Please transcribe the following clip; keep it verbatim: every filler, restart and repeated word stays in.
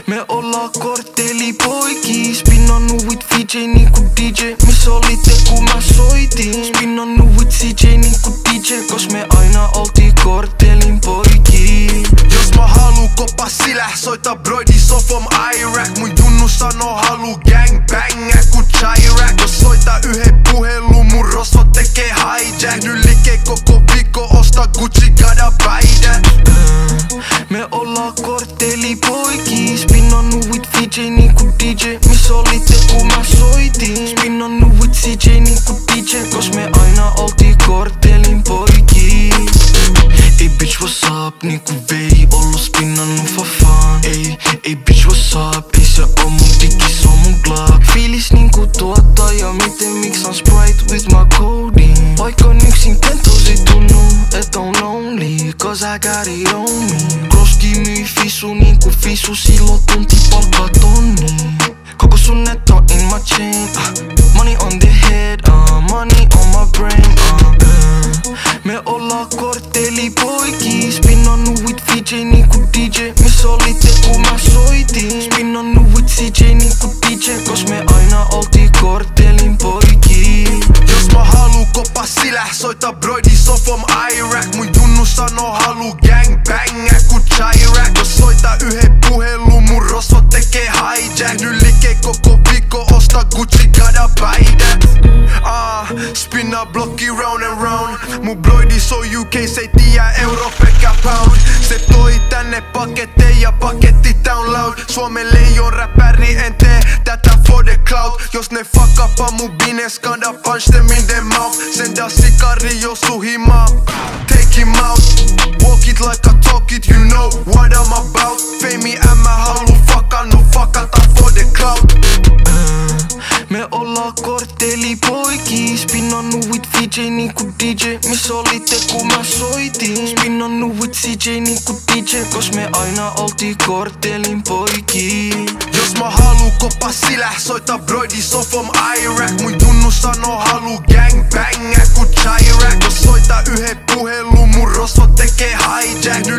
Me ollaan korttelipoikii, spinnannut with V J niinku D J. Missä olitte kun mä soitin? Spinnannut with C J niinku D J, kos me aina oltiin korttelin poikii. Jos mä halu kopa sillä, soita broidi so from Iraq. Mun junnu sano halu gang bangä ku Chirac. Jos soita yhden puhelun, mun rosvot tekee hijack. Nyt liike koko viikko, osta Gucci kada päidä. Me ollaan korttelipoikii, spinnannut with V J niinku D J. Missä olitte kun mä soitin? Spinnannut with C J niinku D J, kos me aina oltiin korttelin poikii. Ei bitch what's up, niinku vei ollu spinnannut for fun. Ei, ei bitch what's up, ei se oo mun dikki, se on mun Glock. Fiilis niinku tuottaja, miten miksan Sprite with my codeine. Vaikka on yksin kentosi tunnu, et on lonely, cause I got it on me. Kroski myi fisu niinku fisu, silloin tunti palkkaa tonni. Koko sun netto in my chain, uh. Money on the head, uh. Money on my brain, uh. Me ollaan korttelipoikii, spinnannut with V J niinku D J. Missä olitte kun mä soitin? Spinnannut with C J niinku D J, kos me aina oltiin korttelin poikii. Jos mä halu kopa sillä, soita broidi so from Iraq. Mun junnu sano halu gang bangä ku Chirac. Jos soita yhden puhelun, mun rosvot tekee hijack. Nyt liike koko viikko, osta Gucci kada päidä. Ah, spinna blokki round and round. Mun broidi so U K, se ei tiiä euro pelkkä pound. Se toi tänne paketteja, paketti down loud. Suomen leijon räppäri, en tee tätä for the cloud. Jos ne fuck up mun bines, kanda punch them in the mouth. Senda sikari jos himaa, take him out. Walk it like I talk it, you know what I'm about. Fame en mä halu fuckannut, fuckata for the cloud. Me ollaan korttelipoikii, spinnannut with V J niinku D J. Missä olitte kun mä soitin? Spinnannut with C J niinku D J, kos me aina oltiin korttelin poikii. Jos mä halu kopa sillä, soita broidi so from Iraq. Mun junnu sano halu gang bangä ku Chirac. Jos soita yhden puhelun, mun rosvot tekee hijack.